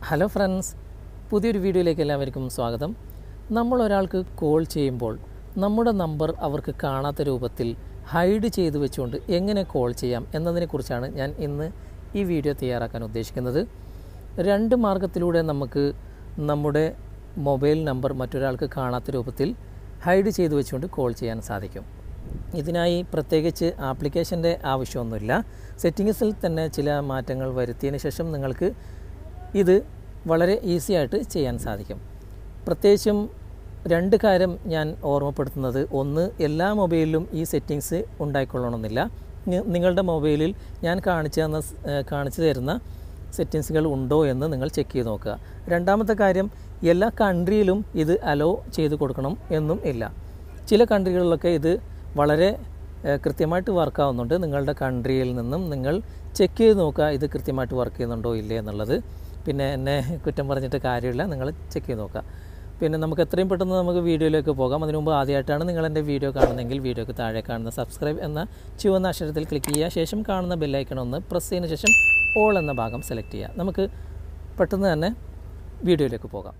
Hello friends, പുതിയൊരു വീഡിയോയിലേക്ക് എല്ലാവർക്കും സ്വാഗതം. നമ്മൾ ഒരാൾക്ക് കോൾ ചെയ്യുമ്പോൾ നമ്മുടെ നമ്പർ അവർക്ക് കാണാത്ത രൂപത്തിൽ ഹൈഡ് ചെയ്തു വെച്ചുകൊണ്ട് എങ്ങനെ കോൾ ചെയ്യാം എന്നതിനെക്കുറിച്ചാണ് ഞാൻ ഇന്ന് ഈ വീഡിയോ തയ്യാറാക്കാൻ ഉദ്ദേശിക്കുന്നത്. രണ്ട് മാർഗത്തിലൂടെ നമുക്ക് നമ്മുടെ മൊബൈൽ നമ്പർ മറ്റൊരാൾക്ക് കാണാത്ത രൂപത്തിൽ ഹൈഡ് ചെയ്തു വെച്ചുകൊണ്ട് കോൾ ചെയ്യാൻ സാധിക്കും. ഇതിനായി പ്രത്യേകിച്ച് ആപ്ലിക്കേഷൻ്റെ ആവശ്യമൊന്നുമില്ല. സെറ്റിങ്സിൽ തന്നെ ചില മാറ്റങ്ങൾ വരുത്തിയതിന് ശേഷം നിങ്ങൾക്ക് ഇത് വളരെ ഈസി ആയിട്ട് ചെയ്യാൻ സാധിക്കും. പ്രത്യേകിച്ചും രണ്ട് കാര്യം ഞാൻ ഓർമ്മപ്പെടുത്തുന്നത്, ഒന്ന്, എല്ലാ മൊബൈലിലും ഈ സെറ്റിങ്സ് ഉണ്ടായിക്കൊള്ളണമെന്നില്ല. നിങ്ങളുടെ മൊബൈലിൽ ഞാൻ കാണിച്ചു തരുന്ന സെറ്റിങ്സുകൾ ഉണ്ടോ എന്ന് നിങ്ങൾ ചെക്ക് ചെയ്ത് നോക്കുക. രണ്ടാമത്തെ കാര്യം, എല്ലാ കൺട്രിയിലും ഇത് അലോ ചെയ്ത് കൊടുക്കണം എന്നും ഇല്ല. ചില കൺട്രികളിലൊക്കെ ഇത് വളരെ കൃത്യമായിട്ട് വർക്കാവുന്നുണ്ട്. നിങ്ങളുടെ കൺട്രിയിൽ നിന്നും നിങ്ങൾ ചെക്ക് ചെയ്ത് നോക്കുക ഇത് കൃത്യമായിട്ട് വർക്ക് ചെയ്യുന്നുണ്ടോ ഇല്ലേ എന്നുള്ളത്. പിന്നെ എന്നെ കുറ്റം പറഞ്ഞിട്ട് കാര്യമില്ല, നിങ്ങൾ ചെക്ക് ചെയ്ത് നോക്കുക. പിന്നെ നമുക്ക് എത്രയും പെട്ടെന്ന് നമുക്ക് വീഡിയോയിലേക്ക് പോകാം. അതിനു മുമ്പ് ആദ്യമായിട്ടാണ് നിങ്ങൾ എൻ്റെ വീഡിയോ കാണുന്നതെങ്കിൽ വീഡിയോക്ക് താഴെ കാണുന്ന സബ്സ്ക്രൈബ് എന്ന ചുവന്ന അക്ഷരത്തിൽ ക്ലിക്ക് ചെയ്യുക. ശേഷം കാണുന്ന ബെല്ലൈക്കൺ ഒന്ന് പ്രസ് ചെയ്തതിന് ശേഷം ഓൾ എന്ന ഭാഗം സെലക്ട് ചെയ്യുക. നമുക്ക് പെട്ടെന്ന് തന്നെ വീഡിയോയിലേക്ക് പോകാം.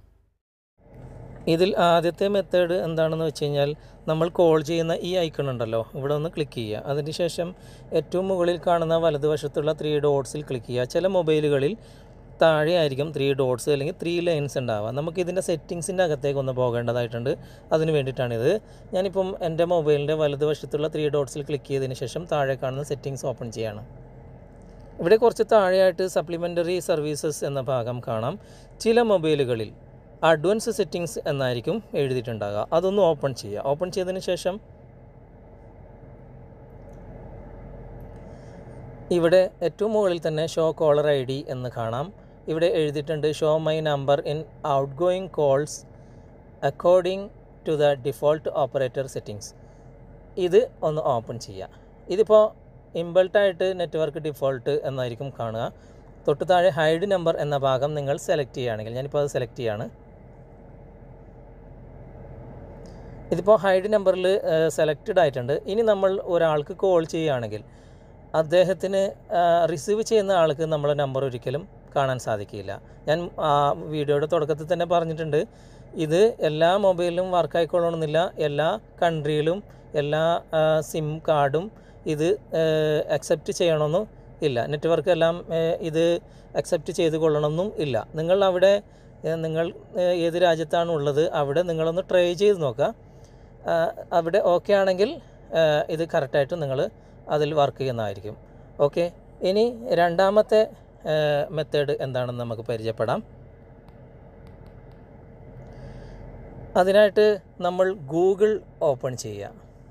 ഇതിൽ ആദ്യത്തെ മെത്തേഡ് എന്താണെന്ന് വെച്ച് കഴിഞ്ഞാൽ, നമ്മൾ കോൾ ചെയ്യുന്ന ഈ ഐക്കൺ ഉണ്ടല്ലോ, ഇവിടെ ഒന്ന് ക്ലിക്ക് ചെയ്യുക. അതിന് ശേഷം ഏറ്റവും മുകളിൽ കാണുന്ന വലതുവശത്തുള്ള 3 ഡോട്ട്സിൽ ക്ലിക്ക് ചെയ്യുക. ചില മൊബൈലുകളിൽ താഴെ ആയിരിക്കും 3 ഡോട്ട്സ് അല്ലെങ്കിൽ 3 ലൈൻസ് ഉണ്ടാവുക. നമുക്കിതിൻ്റെ സെറ്റിങ്സിൻ്റെ അകത്തേക്ക് ഒന്ന് പോകേണ്ടതായിട്ടുണ്ട്. അതിന് വേണ്ടിയിട്ടാണിത്. ഞാനിപ്പം എൻ്റെ മൊബൈലിൻ്റെ വലതുവശത്തുള്ള 3 ഡോട്ട്സിൽ ക്ലിക്ക് ചെയ്തതിന് ശേഷം താഴെ കാണുന്ന സെറ്റിങ്സ് ഓപ്പൺ ചെയ്യാണ്. ഇവിടെ കുറച്ച് താഴെയായിട്ട് സപ്ലിമെൻ്ററി സർവീസസ് എന്ന ഭാഗം കാണാം. ചില മൊബൈലുകളിൽ അഡ്വാൻസ് സെറ്റിങ്സ് എന്നായിരിക്കും എഴുതിയിട്ടുണ്ടാകുക. അതൊന്ന് ഓപ്പൺ ചെയ്യുക. ഓപ്പൺ ചെയ്തതിന് ശേഷം ഇവിടെ ഏറ്റവും മുകളിൽ തന്നെ ഷോ കോളർ ID എന്ന് കാണാം. ഇവിടെ എഴുതിയിട്ടുണ്ട് show my number in outgoing calls according to the default operator settings. ഇത് ഒന്ന് ഓപ്പൺ ചെയ്യുക. ഇതിപ്പോൾ ഇൻബിൽട്ടായിട്ട് നെറ്റ്വർക്ക് ഡിഫോൾട്ട് എന്നായിരിക്കും കാണുക. തൊട്ട് താഴെ ഹൈഡ് നമ്പർ എന്ന ഭാഗം നിങ്ങൾ സെലക്ട് ചെയ്യുകയാണെങ്കിൽ, ഞാനിപ്പോൾ അത് സെലക്ട് ചെയ്യാണ്. ഇതിപ്പോൾ ഹൈഡ് നമ്പറിൽ സെലക്റ്റഡ് ആയിട്ടുണ്ട്. ഇനി നമ്മൾ ഒരാൾക്ക് കോൾ ചെയ്യുകയാണെങ്കിൽ അദ്ദേഹത്തിന് റിസീവ് ചെയ്യുന്ന ആൾക്ക് നമ്മളെ നമ്പർ ഒരിക്കലും കാണാൻ സാധിക്കില്ല. ഞാൻ വീഡിയോയുടെ തുടക്കത്തിൽ തന്നെ പറഞ്ഞിട്ടുണ്ട്, ഇത് എല്ലാ മൊബൈലിലും വർക്കായിക്കൊള്ളണമെന്നില്ല. എല്ലാ കൺട്രിയിലും എല്ലാ സിം കാർഡും ഇത് അക്സെപ്റ്റ് ചെയ്യണമെന്നും ഇല്ല. നെറ്റ്വർക്ക് എല്ലാം ഇത് അക്സെപ്റ്റ് ചെയ്ത് കൊള്ളണമെന്നും ഇല്ല. നിങ്ങൾ ഏത് രാജ്യത്താണ് ഉള്ളത് അവിടെ നിങ്ങളൊന്ന് ട്രൈ ചെയ്ത് നോക്കുക. അവിടെ ഓക്കെ ആണെങ്കിൽ ഇത് കറക്റ്റായിട്ട് നിങ്ങൾ അതിൽ വർക്ക് ചെയ്യുന്നതായിരിക്കും. ഓക്കെ, ഇനി രണ്ടാമത്തെ മെത്തേഡ് എന്താണെന്ന് നമുക്ക് പരിചയപ്പെടാം. അതിനായിട്ട് നമ്മൾ ഗൂഗിൾ ഓപ്പൺ ചെയ്യുക.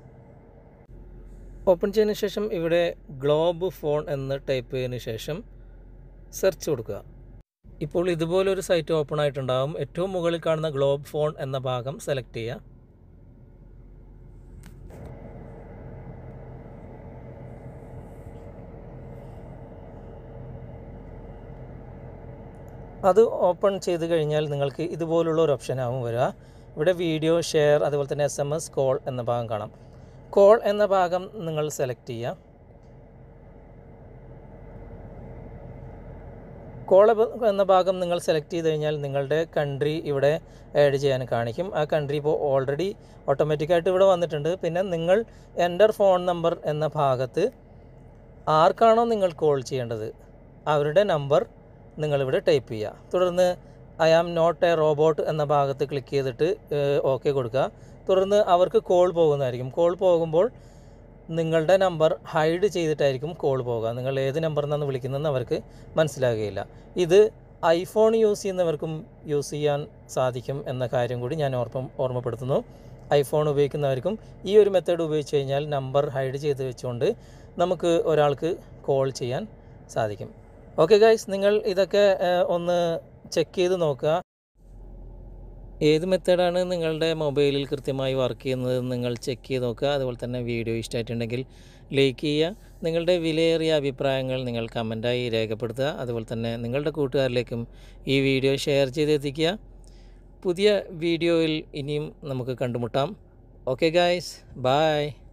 ഓപ്പൺ ചെയ്തതിന് ശേഷം ഇവിടെ ഗ്ലോബ് ഫോൺ എന്ന് ടൈപ്പ് ചെയ്തതിന് ശേഷം സെർച്ച് കൊടുക്കുക. ഇപ്പോൾ ഇതുപോലൊരു സൈറ്റ് ഓപ്പൺ ആയിട്ടുണ്ടാകും. ഏറ്റവും മുകളിൽ കാണുന്ന ഗ്ലോബ് ഫോൺ എന്ന ഭാഗം സെലക്ട് ചെയ്യുക. അത് ഓപ്പൺ ചെയ്ത് കഴിഞ്ഞാൽ നിങ്ങൾക്ക് ഇതുപോലുള്ള ഒരു ഓപ്ഷനാവും വരിക. ഇവിടെ വീഡിയോ, ഷെയർ, അതുപോലെ തന്നെ SMS, കോൾ എന്ന ഭാഗം കാണാം. കോൾ എന്ന ഭാഗം നിങ്ങൾ സെലക്ട് ചെയ്യുക. കോൾ എന്ന ഭാഗം നിങ്ങൾ സെലക്ട് ചെയ്ത് കഴിഞ്ഞാൽ നിങ്ങളുടെ കൺട്രി ഇവിടെ ആഡ് ചെയ്യാൻ കാണിക്കും. ആ കൺട്രി ഇപ്പോൾ ഓൾറെഡി ഓട്ടോമാറ്റിക്കായിട്ട് ഇവിടെ വന്നിട്ടുണ്ട്. പിന്നെ നിങ്ങൾ എൻ്റർ ഫോൺ നമ്പർ എന്ന ഭാഗത്ത് ആർക്കാണോ നിങ്ങൾ കോൾ ചെയ്യേണ്ടത് അവരുടെ നമ്പർ നിങ്ങളിവിടെ ടൈപ്പ് ചെയ്യുക. തുടർന്ന് I am not a robot എന്ന ഭാഗത്ത് ക്ലിക്ക് ചെയ്തിട്ട് ഓക്കെ കൊടുക്കുക. തുടർന്ന് അവർക്ക് കോൾ പോകുന്നതായിരിക്കും. കോൾ പോകുമ്പോൾ നിങ്ങളുടെ നമ്പർ ഹൈഡ് ചെയ്തിട്ടായിരിക്കും കോൾ പോകുക. നിങ്ങൾ ഏത് നമ്പറിൽ നിന്നാണ് വിളിക്കുന്നതെന്ന് അവർക്ക് മനസ്സിലാകുകയില്ല. ഇത് ഐഫോൺ യൂസ് ചെയ്യുന്നവർക്കും യൂസ് ചെയ്യാൻ സാധിക്കും എന്ന കാര്യം കൂടി ഞാൻ ഓർമ്മപ്പെടുത്തുന്നു. ഐഫോൺ ഉപയോഗിക്കുന്നവർക്കും ഈ ഒരു മെത്തേഡ് ഉപയോഗിച്ച് കഴിഞ്ഞാൽ നമ്പർ ഹൈഡ് ചെയ്ത് വെച്ചുകൊണ്ട് നമുക്ക് ഒരാൾക്ക് കോൾ ചെയ്യാൻ സാധിക്കും. ഓക്കെ ഗൈസ്, നിങ്ങൾ ഇതൊക്കെ ഒന്ന് ചെക്ക് ചെയ്ത് നോക്കുക. ഏത് മെത്തേഡാണ് നിങ്ങളുടെ മൊബൈലിൽ കൃത്യമായി വർക്ക് ചെയ്യുന്നത് നിങ്ങൾ ചെക്ക് ചെയ്ത് നോക്കുക. അതുപോലെ തന്നെ വീഡിയോ ഇഷ്ടമായിട്ടുണ്ടെങ്കിൽ ലൈക്ക് ചെയ്യുക. നിങ്ങളുടെ വിലയേറിയ അഭിപ്രായങ്ങൾ നിങ്ങൾ കമൻറ്റായി രേഖപ്പെടുത്തുക. അതുപോലെ തന്നെ നിങ്ങളുടെ കൂട്ടുകാരിലേക്കും ഈ വീഡിയോ ഷെയർ ചെയ്തെത്തിക്കുക. പുതിയ വീഡിയോയിൽ ഇനിയും നമുക്ക് കണ്ടുമുട്ടാം. Okay guys, by.